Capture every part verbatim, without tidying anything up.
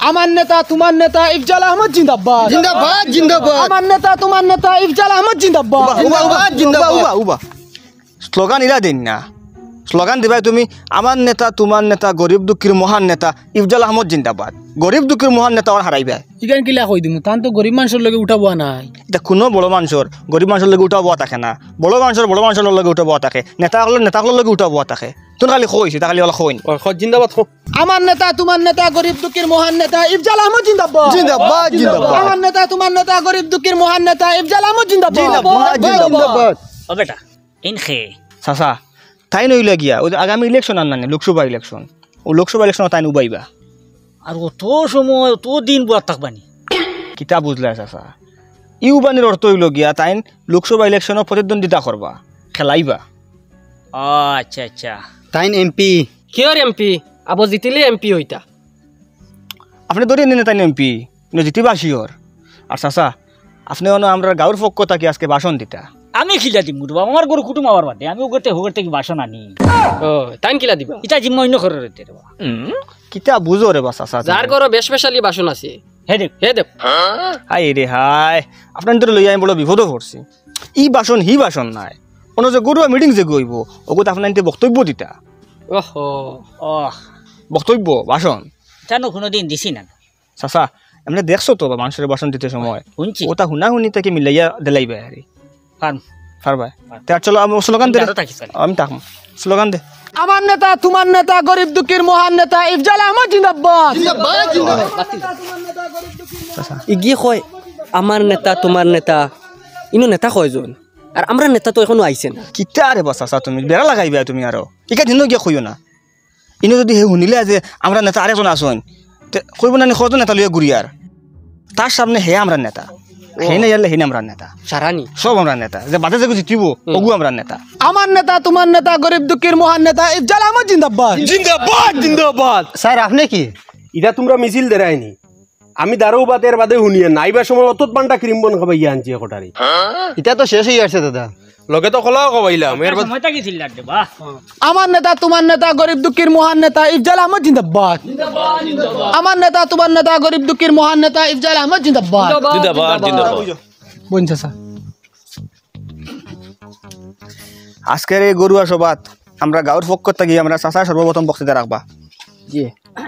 আমার নেতা তোমার নেতা ইফজাল আহমদ জিন্দাবাদ জিন্দাবাদ জিন্দাবাদ আমার নেতা তোমার নেতা ইফজাল আহমদ জিন্দাবাদ জিন্দাবাদ জিন্দাবাদ উবা উবা স্লোগান ইরা দিন না স্লোগান দিবাই তুমি আমার নেতা তোমার নেতা গরিব দুঃখীর মহান নেতা ইফজাল আহমদ জিন্দাবাদ গরিব দুঃখীর মহান নেতা আর হারাইবা ইগান কিলা কই দিমু তান তো গরিব মানুষের লগে উঠাবো নাই এটা কোনো বড় মানুষের গরিব মানুষের লগে উঠাবো থাকে না বড় মানুষের বড় মানুষের লগে উঠাবো থাকে নেতা হলে নেতাগুলোর লগে উঠাবো থাকে তোর খালি কইছি তা খালি ওলা কইন জিন্দাবাদ আমার নেতা তোমার নেতা গরিব দুঃখীর মহান নেতা ইফজাল আহমদ জিন্দাবাদ জিন্দাবাদ জিন্দাবাদ আমার নেতা তোমার নেতা গরিব দুঃখীর মহান নেতা ইফজাল আহমদ জিন্দাবাদ জিন্দাবাদ ও বেটা ইনখে চাচা তাই নইলে গিয়া ওই আগামী ইলেকশন আর নানি লোকসভা ইলেকশন ও লোকসভা ইলেকশন তাই উবাইবা আর অত সময় অত দিন বুয়া থাকবানি কিতা বুঝলা চাচা ই উবানির অর্থ হইল গিয়া তাই লোকসভা ইলেকশনের প্রতিদ্বন্দ্বিতা করবা খেলাইবা ও আচ্ছা আচ্ছা তাইন এমপি কিয়র এমপি আবো জিতিলে এমপি হইতা আপনি ধরে নিনে তাই এমপি জিতিবা শিওর আর চাচা আপনি আমরা গাঁর পক্ষ থাকি আজকে ভাষণ দিতা আমি খিলা দিম মুরবা আমার গরু কুটুম আমার বাদে আমি ওগতে হোগতে কি বাসন আনি ও তাইন কিলা দিবা ইটা জিম্মা অন্য করে রেতে রে কিতা বুঝো রে বা চাচা যার করো বেশ স্পেশালি বাসন আছে হে দেখ হে দেখ হাই রে হাই আপনার তো লইয়া আমি বড় বিপদও পড়ছি ই বাসন হি বাসন নাই কোনো যে গরুয়া মিটিং যে গইব ওগুত আপনার বক্তব্য দিতা ওহো ও বক্তব্য ভাষণ জানো কোনোদিন দিছি না চাচা এমনি দেখছো তো মানুষের ভাষণ দিতে সময় শুনছি ওটা শুনা শুনি তাকে মিলাইয়া দিলাইবে আরে ফার্ম পারবা তার চলো আমি স্লোগান দে আরো থাকিস খালি। আমি তাক স্লোগান দে আমার নেতা তোমার নেতা গরিব দুঃখীর মহান নেতা ইফজাল আহমদ জিন্দাবাদ জিন্দাবাদ জিন্দাবাদ ইগিয়ে কয় আমার নেতা তোমার নেতা ইনো নেতা কয়জন আর আমরা নেতা তো এখনো আইছে না কিতা আরে বা চাচা তুমি বেড়া লাগাইবা তুমি আরো ইকা দিন গিয়া কইও না ইনো যদি হে শুনিলে যে আমরা নেতা আরেকজন আসুন কইব না কত নেতা লইয়া ঘুরিয়ার তার সামনে হে আমরা নেতা হে না ইয়ারলে হে না আমরা নেতা সারানি সব আমরা নেতা যে বাদে যে জিতিব ওগু আমরা নেতা আমার নেতা তোমার নেতা গরিব দুঃখীর মহান নেতা ইফজাল আহমদ জিন্দাবাদ জিন্দাবাদ জিন্দাবাদ স্যার আপনি কি ইটা তোমরা মিছিল দেরাইনি আমি দারো বাতের বাদে শুনিয়ে নাইবার সময় অতত পান্টা ক্রিম বন খাবাই আনছি কটারি এটা তো শেষ হয়ে আসছে দাদা লগে তো খোলাও খাবাইলাম এর বাদ সময়টা কি ছিল দে বাহ আমার নেতা তোমার নেতা গরিব দুঃখীর মহান নেতা ইফজাল আহমদ জিন্দাবাদ আমার নেতা তোমার নেতা গরিব দুঃখীর মহান নেতা ইফজাল আহমদ জিন্দাবাদ জিন্দাবাদ জিন্দাবাদ বোন চাচা আজকের এই গরুয়া সভাত আমরা গাঁর পক্ষ থেকে আমরা চাচা সর্বপ্রথম বক্তৃতা রাখবা জি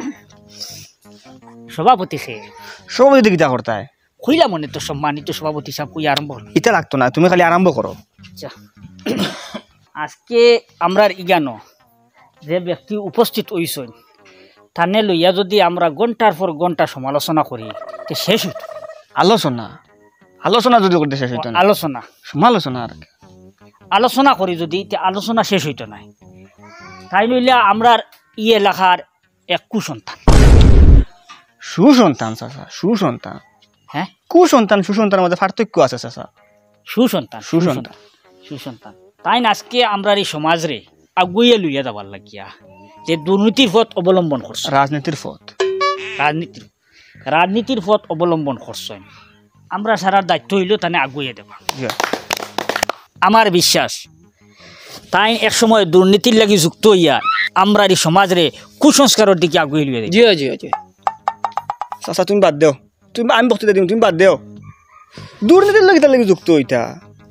সভাপতি খে সভাপতি কিতা করতায় কইলা মনে তো সম্মানিত সভাপতি সাহেব কই আরম্ভ হল ইটা লাগতো না তুমি খালি আরম্ভ করো আচ্ছা আজকে আমরার ইগানো যে ব্যক্তি উপস্থিত হইছেন তানে লইয়া যদি আমরা ঘন্টার পর ঘন্টা সমালোচনা করি তে শেষ হইতো আলোচনা আলোচনা যদি করতে শেষ হইতো না আলোচনা সমালোচনা আর কি। আলোচনা করি যদি তে আলোচনা শেষ হইতো না তাই লইলে আমরার ই এলাকার এক কুসন্তান সুসন্তান চাচা সুসন্তান হ্যাঁ কুসন্তান সুসন্তানের মধ্যে পার্থক্য আছে চাচা সুসন্তান সুসন্তান সুসন্তান তাই না আজকে আমরা এই সমাজ রে আগুইয়া লইয়া যাবার লাগিয়া যে দুর্নীতির পথ অবলম্বন করছে রাজনীতির পথ রাজনীতির রাজনীতির পথ অবলম্বন করছেন আমরা সারা দায়িত্ব হইল তানে আগুইয়া দেবা আমার বিশ্বাস তাই এক সময় দুর্নীতির লাগি যুক্ত হইয়া আমরা এই সমাজ রে কুসংস্কারের দিকে আগুয়ে লইয়া দেব জি জি জি চাচা তুমি বাদ দেও তুমি আমি বক্তৃতা দিম তুমি বাদ দেও দুর্নীতির লগে তার লগে যুক্ত হইতা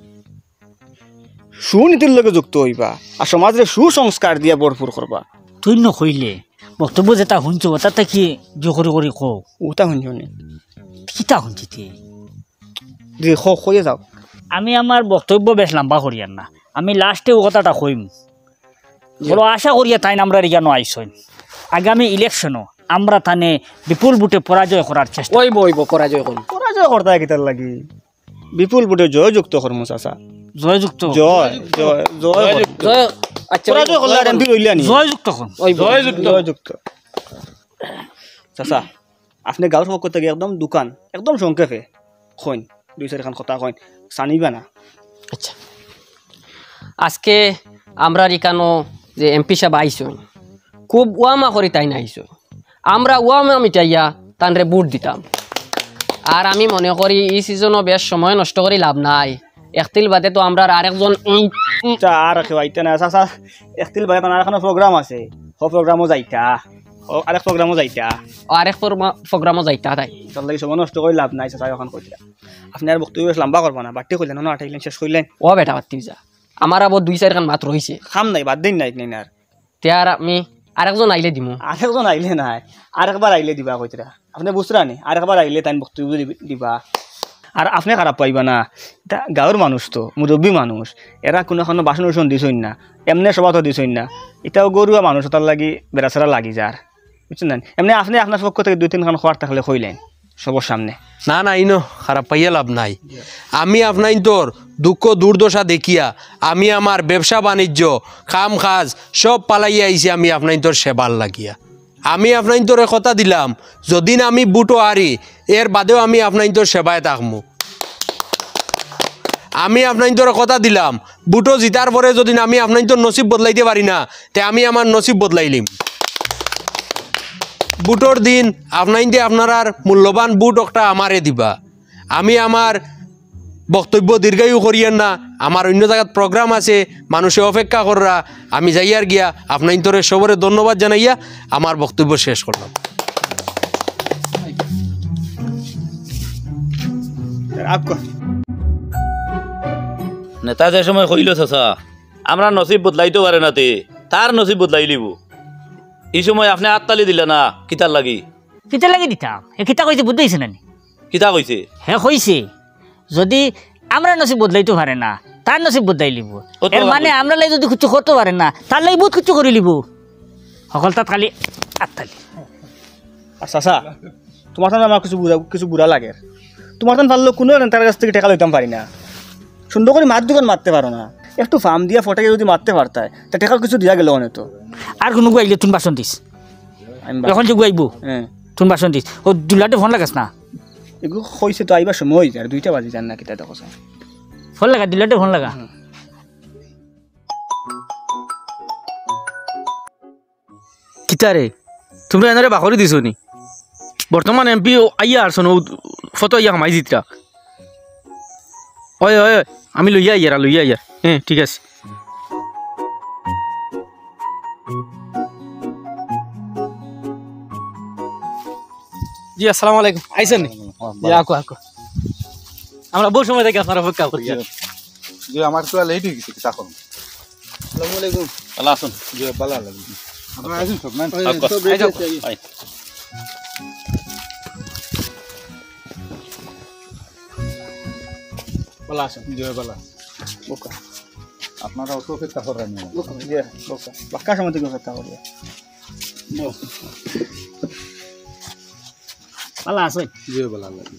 সুনীতির লগে যুক্ত হইবা আর সমাজের সুসংস্কার দিয়া ভরপুর করবা তুই নকইলে বক্তব্য যেটা শুনছ তাতে কি জো করে করে কও ওটা শুনছনি কিতা শুনছিতে যে খ কইয়ে যাও আমি আমার বক্তব্য বেশ লম্বা করিয়ার না আমি লাস্টে ও কথাটা কইম বলো আশা করিয়া তাই আমরা রিয়া নো আইসইন আগামী ইলেকশনও আমরা তানে বিপুল বুটে পরাজয় করার চেষ্টা ওইব ওইব পরাজয় করুন পরাজয় করতে কিতার লাগি বিপুল বুটে জয় যুক্ত করমু চাচা জয়যুক্ত জয় জয় জয় জয় আচ্ছা পরাজয় করলে আর এমপি হইলা নি জয়যুক্ত কোন ওইব জয় যুক্ত চাচা আপনি গাঁর পক্ষ থেকে একদম দোকান একদম সংক্ষেপে কইন দুই চারিখান কথা কইন জানিবা না আচ্ছা আজকে আমরা ইকানো যে এমপি সাহেব আইসুন খুব ওয়ামা করি তাই না আইসুন আমরা ওয়ামা মিটাইয়া তানরে বুট দিতাম আর আমি মনে করি এই সিজনও বেশ সময় নষ্ট করি লাভ নাই একতিল বাদে তো আমরা আরেকজন আর কেউ আইতে না চাচা একতিল বাইরে আর এখানে প্রোগ্রাম আছে হ প্রোগ্রামও যাইতা ও আরেক প্রোগ্রামও যাইতা ও আরেক প্রোগ্রামও যাইতা তাই তার লাগি সময় নষ্ট করে লাভ নাই চাচা এখন কইলা আপনি আর বক্তব্য বেশ লম্বা করবা না বাড়তি কইলেন না আঠাইলেন শেষ কইলেন ও বেটা পাতি যা আমার আবার দুই চার খান মাত রইছে খাম নাই বাদ দিন নাই নাই আর তেয়ার আমি আরেকজন আইলে দিমু আরেকজন আইলে নাই আরেকবার আইলে দিবা কইতরা আপনি বুঝরা নি আরেকবার আইলে তাই বক্তব্য দিবা আর আপনি খারাপ পাইবা না এটা গাঁৱৰ মানুষ তো মুরব্বী মানুষ এরা কোনো এখন বাসন উসন দিছই না এমনি সবাই তো দিছই না এটাও গরুয়া মানুষ তার লাগি বেড়াচেরা লাগি যার বুঝছেন না এমনি আপনি আপনার পক্ষ থেকে দুই তিন খান খোয়ার থাকলে কইলেন সবার সামনে না না ইনো খারাপ পাইয়া লাভ নাই আমি আপনার তোর দুঃখ দুর্দশা দেখিয়া আমি আমার ব্যবসা বাণিজ্য কাম কাজ সব পালাইয়া আইছি আমি আপনার তোর সেবার লাগিয়া আমি আপনার তোরে কথা দিলাম যদিন আমি বুটো হারি এর বাদেও আমি আপনার তোর সেবায় থাকমু আমি আপনার তোর কথা দিলাম বুটো জিতার পরে যদি আমি আপনার তোর নসিব বদলাইতে পারি না তে আমি আমার নসিব বদলাইলিম বুটোর দিন আপনার দিয়ে আপনার আর মূল্যবান বুট একটা আমারে দিবা আমি আমার বক্তব্য দীর্ঘায়ু করিয়েন না আমার অন্য জায়গায় প্রোগ্রাম আছে মানুষে অপেক্ষা কররা আমি যাইয়ার গিয়া আপনার তোরে সবরে ধন্যবাদ জানাইয়া আমার বক্তব্য শেষ করলাম নেতা যে সময় কইল চাচা আমরা নসিব বদলাইতে পারে না তে তার নসিব বদলাই লিব এই সময় আপনি আত্মালি দিলে না কিতার লাগি কিতা লাগি দিতাম হে কিতা কইছে বুঝতেইছে না কিতা কইছে হে কইছে যদি আমরা নসিব বদলাইতে পারে না তার নসিব বদলাই লিব কত এর মানে আমরা লাই যদি কিছু করতে পারে না তার লাই বহুত কিছু করে লিব সকল তাত খালি আত্মালি আর চাচা তোমার তো আমার কিছু বুড়া কিছু বুড়া লাগে তোমার তো ভালো কোনো তার কাছ থেকে টাকা লইতাম পারি না সুন্দর করে মার দোকান মারতে পারো না একটু ফার্ম দিয়া ফটাকে যদি মারতে পারতায় তা টাকা কিছু দিয়া গেল অনেক তো আর কোনো গুয়াইলে তুন বাসন দিস এখন যে গুয়াইব হ্যাঁ তুন বাসন দিস ও দুলাটে ফোন লাগাস না এগুলো কইছে তো আইবার সময় হয়েছে আর দুইটা বাজি জান না কিতা দেখো ফোন লাগা দুলাটে ফোন লাগা কিতারে তোমরা এনারে বাকরি দিছ নি বর্তমান এমপি আইয়া আসন ফটো ইয়া হামাই জিতরা ওই ওই আমি লইয়া ইয়ারা লইয়া ইয়ার হ্যাঁ ঠিক আছে জি আসসালামু আলাইকুম আইছেন নি জি আকো আকো আমরা বহু সময় থেকে আপনার অপেক্ষা করি যে আমার তো লেট হয়ে গেছে তখন আসসালামু আলাইকুম ভালো আছেন যে ভালো লাগে আপনারা আছেন সব না সব রেডি আছে আই ভালো আছেন যে ভালো ওকে আপনারা অত অপেক্ষা করেন না জি ওকে বাক্কা সময় থেকে অপেক্ষা করি ভালো আছে যে ভালো লাগে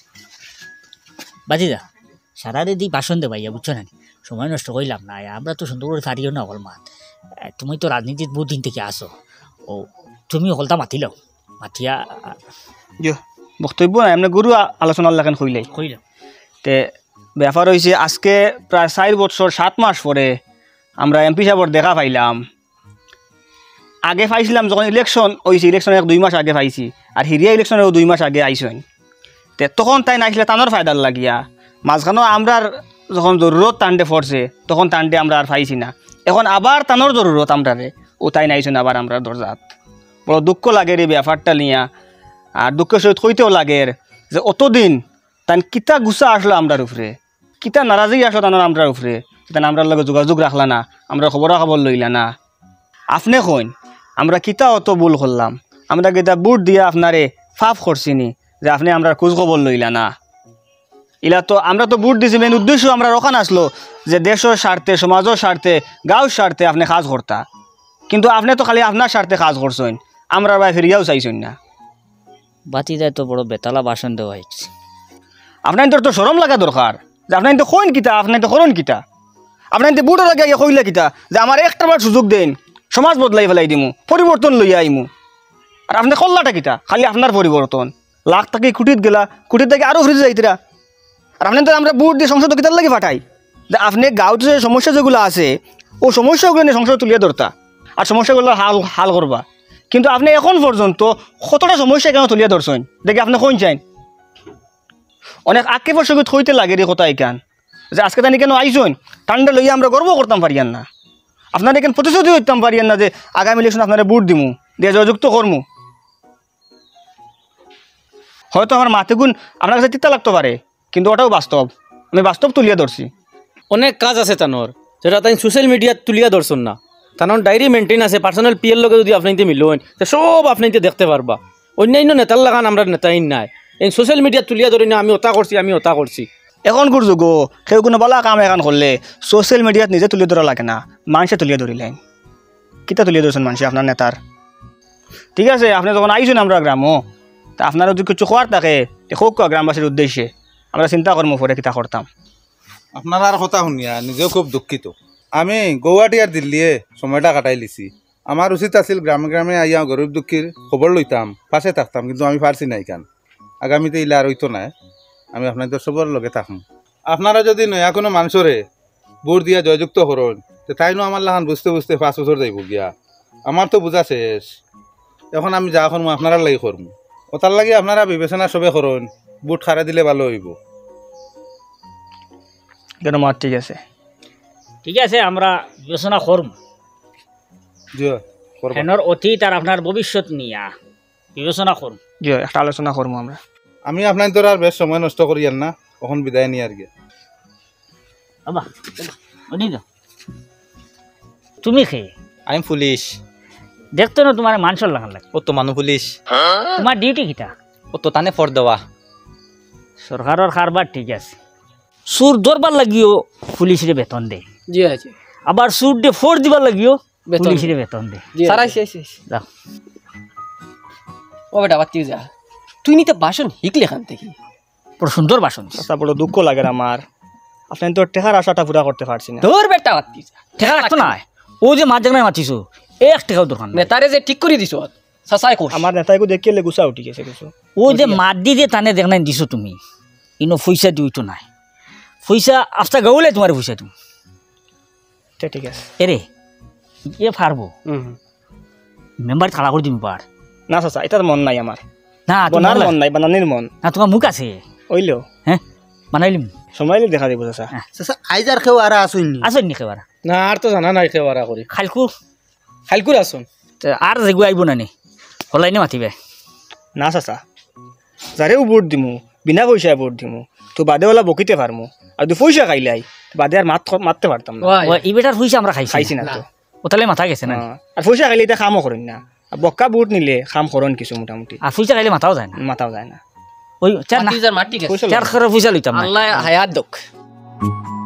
বাজি যা সারা দি বাসন দে ভাইয়া বুঝছো না সময় নষ্ট করলাম না আমরা তো সুন্দর করে পারিও না অকল মাত তুমি তো রাজনীতির বহু দিন থেকে আসো ও তুমি অকলটা মাতিলাও মাতিয়া জি বক্তব্য নাই এমনি গুরু আলোচনার লাগান কইলাই কইলাম তে ব্যাপার হয়েছে আজকে প্রায় চার বছর সাত মাস পরে আমরা এমপি সাহেবর দেখা পাইলাম আগে পাইছিলাম যখন ইলেকশন হয়েছে ইলেকশনের দুই মাস আগে পাইছি আর হিরিয়া ইলেকশনেরও দুই মাস আগে আইসেন তে তখন তাই নাইছিলে টানোর ফায়দার লাগিয়া মাঝখানেও আমরার যখন জরুরত টানডে পড়ছে তখন টানডে আমরা আর পাইছি না এখন আবার টানোর জরুরত আমরারে ও তাই নাইছেন আবার আমরা দরজাত বড় দুঃখ লাগে রে ব্যাপারটা নিয়া আর দুঃখের সহিত কইতেও লাগে যে অতদিন তাই কিতা গুছা আসলো আমরার উপরে কিতা নারাজি আসলো তানোর আমরার উপরে তাই আমরার লগে যোগাযোগ রাখলা না আমরা খবর খবর লইলা না আপনি কইন আমরা কিতা অত ভুল করলাম আমরা কিতা বুট দিয়া আপনারে ফাফ করছিনি যে আপনি আমরা খোঁজ খবর লইলা না ইলা তো আমরা তো বুট দিছি মেন উদ্দেশ্য আমরা রখান আসলো যে দেশের স্বার্থে সমাজের স্বার্থে গাঁওর স্বার্থে আপনি কাজ করতা কিন্তু আপনি তো খালি আপনার স্বার্থে কাজ করছেন আমরা ভাই ফিরিয়াও চাইছেন না বাতি যায় তো বড় বেতালা বাসন দেওয়া হয়েছে আপনার তো সরম লাগা দরকার যে আপনার তো কইন কিতা আপনার তো করুন কিতা আপনার তো বুটের আগে কইলা কিতা যে আমার একটা বার সুযোগ দেন সমাজ বদলাই ফেলাই দিমু পরিবর্তন লইয়া আইমু আর আপনি করলাটা কিতা খালি আপনার পরিবর্তন লাখ টাকা কুটিত গেলা কুটির থেকে আরও ফ্রিজ যাইতরা আর আপনি তো আমরা বুট দিয়ে সংসদ কিতার লাগে ফাটাই যে আপনি গাঁৱত যে সমস্যা যেগুলো আছে ও সমস্যাগুলো নিয়ে সংসদ তুলিয়া ধরতা আর সমস্যাগুলো হাল হাল করবা কিন্তু আপনি এখন পর্যন্ত কতটা সমস্যা কেন তুলিয়া ধরছেন দেখে আপনি কোন চাইন অনেক আগে বছর থইতে লাগে রে কথা এখান যে আজকে তানি কেন আইসন ঠান্ডা লইয়া আমরা গর্ব করতাম পারিয়ান না আপনারা এখানে প্রতিশ্রুতি হইতাম পারিয়ান না যে আগামী ইলেকশন আপনারা বুট দিমু দিয়ে যোগাযোগ তো করমু হয়তো আমার মাতে গুণ আপনার কাছে তিতা লাগতে পারে কিন্তু ওটাও বাস্তব আমি বাস্তব তুলিয়া ধরছি অনেক কাজ আছে তানোর যেটা তাই সোশ্যাল মিডিয়াত তুলিয়া ধরছেন না তানোর ডায়েরি মেনটেন আছে পার্সোনাল পিএর লগে যদি আপনাইতে মিলোন তো সব আপনাইতে দেখতে পারবা অন্যান্য নেতার লাগান আমরা নেতাই নাই এই সোশ্যাল মিডিয়াত তুলিয়া ধরি না আমি ওটা করছি আমি ওটা করছি এখন করছো গো কেউ কোনো বলা কাম এখন করলে সোশ্যাল মিডিয়াত নিজে তুলিয়ে ধরা লাগে না মানুষে তুলিয়ে ধরিলেন কিতা তুলিয়ে ধরছেন মানুষে আপনার নেতার ঠিক আছে আপনি যখন আইসুন আমরা গ্রামও তা আপনারা যদি কিছু খোয়ার থাকে হোক গ্রামবাসীর উদ্দেশ্যে আমরা চিন্তা করবো পরে কিতা করতাম আপনার আর কথা শুনিয়া নিজেও খুব দুঃখিত আমি গুয়াহাটি আর দিল্লিয়ে সময়টা কাটাই লিছি আমার উচিত আছিল গ্রামে গ্রামে আইয়া গরিব দুঃখীর খবর লইতাম পাশে থাকতাম কিন্তু আমি পারছি নাই কান আগামীতে ইলে আর হইতো না আমি আপনাদের সবার লগে থাকুন আপনারা যদি নয়া কোনো মানুষরে ভোট দিয়া জয়যুক্ত হরণ তো তাইনো আমার লাগান বুঝতে বুঝতে পাঁচ বছর যাইব গিয়া আমার তো বুঝা শেষ এখন আমি যা করবো আপনারা লাগি করবো ওটার লাগে আপনারা বিবেচনা সবে করুন বুট খারা দিলে ভালো হইব কেন মার ঠিক আছে ঠিক আছে আমরা বিবেচনা করব হেনর অতীত আর আপনার ভবিষ্যৎ নিয়া বিবেচনা করব জি একটা আলোচনা করবো আমরা আমি আপনার তোর আর বেশ সময় নষ্ট করিয়ান না তখন বিদায় নিয়ে আর গিয়ে বাবা ওনি তো তুমি খেয়ে আমি পুলিশ দেখতো না তোমার মানুষের লাগান লাগে ও তো মানু পুলিশ তোমার ডিউটি কিটা ও তো তানে ফর দেওয়া সরকারের কারবার ঠিক আছে সুর ধরবার লাগিও পুলিশের বেতন দে জি আছে আবার সুর দিয়ে ফোর দিবার লাগিও পুলিশের বেতন দে সারাই শেষ শেষ যাও ও বেটা বাতি যা তুই নিতে ভাষণ শিখলে এখান থেকে বড় সুন্দর ভাষণ আচ্ছা বড় দুঃখ লাগে আমার আপনি তো টেকার আশাটা পুরা করতে পারছি না তোর বেটা বাতি যা ঠেকা রাখতো না ও যে মাঝে মাঝে মাতিছো এক টাকাও দোকান নেতারে যে ঠিক করে দিছ সাসাই কোস আমার নেতাইকে দেখিলে গুছা উঠি গেছে কিছু ও যে মাত দি যে টানে দেখ নাই দিছো তুমি ইনো পয়সা দিইতো নাই পয়সা আফতা গাউলে তোমার পয়সা তুমি ঠিক আছে এরে এ পারবো মেম্বার খাড়া করে দিবি পার না চাচা এটার মন নাই আমার না বনার মন নাই বানানির মন না তোমার মুখ আছে ওইলেও হ্যাঁ বানাইলিম সময় দেখা দিব চাচা চাচা আইজ আর কেউ আর আসুননি আসেন নি খেবার না আর তো জানা নাই খেওয়ারা করি খালকু খালকুর আসুন আর যেগু আইব না নি হলাই নি মাতিবে না চাচা যারেও ভোট দিমু বিনা পয়সায় ভোট দিমু তো বাদে ওলা বকিতে পারমু আর দু পয়সা খাইলাই বাদে আর মাত মারতে পারতাম না ও ই বেটার পয়সা আমরা খাইছি খাইছি না তো ওতালে মাথা গেছে না আর পয়সা খাইলে এটা কামও করেন না আর বক্কা ভোট নিলে কাম করেন কিছু মোটামুটি আর পয়সা খাইলে মাথাও যায় না মাথাও যায় না ওই চার না মাটি যার মাটি গেছে চার খরচ পয়সা লইতাম না আল্লাহ হায়াত দক